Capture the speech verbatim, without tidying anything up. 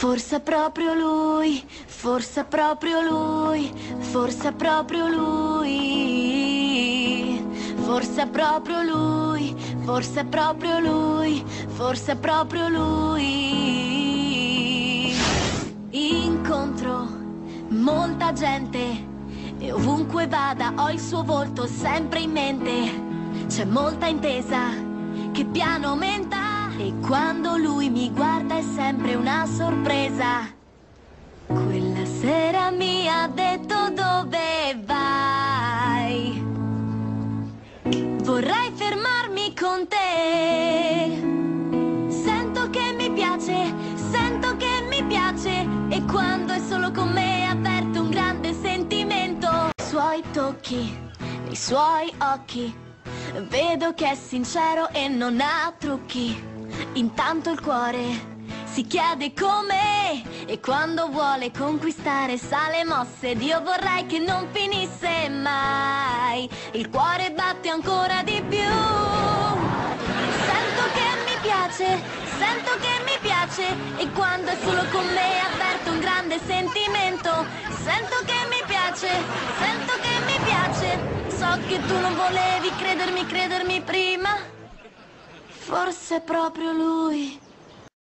Forse è proprio lui, forse è proprio lui, forse è proprio lui. Forse è proprio lui, forse è proprio lui, forse è proprio lui. Incontro molta gente e ovunque vada ho il suo volto sempre in mente. C'è molta intesa che piano aumenta e quando lui mi guarda è sempre una sorpresa. Quella sera mi ha detto: dove vai? Vorrei fermarmi con te. Sento che mi piace, sento che mi piace, e quando è solo con me avverto un grande sentimento. I suoi tocchi, nei suoi occhi, vedo che è sincero e non ha trucchi. Intanto il cuore si chiede come, e quando vuole conquistare sa le mosse. Ed io vorrei che non finisse mai. Il cuore batte ancora di più. Sento che mi piace, sento che mi piace, e quando è solo con me avverto un grande sentimento. Sento che mi piace, sento che mi piace. So che tu non volevi credermi, credermi prima. Forse è proprio lui.